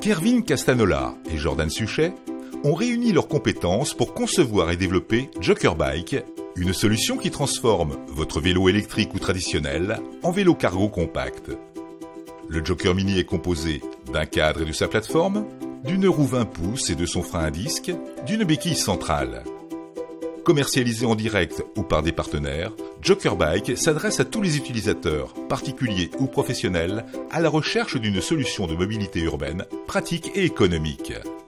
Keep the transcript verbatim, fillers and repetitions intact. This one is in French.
Kervin Castanola et Jordan Suchet ont réuni leurs compétences pour concevoir et développer Joker Bike, une solution qui transforme votre vélo électrique ou traditionnel en vélo cargo compact. Le Joker Mini est composé d'un cadre et de sa plateforme, d'une roue vingt pouces et de son frein à disque, d'une béquille centrale. Commercialisé en direct ou par des partenaires, Joker Bike s'adresse à tous les utilisateurs, particuliers ou professionnels, à la recherche d'une solution de mobilité urbaine pratique et économique.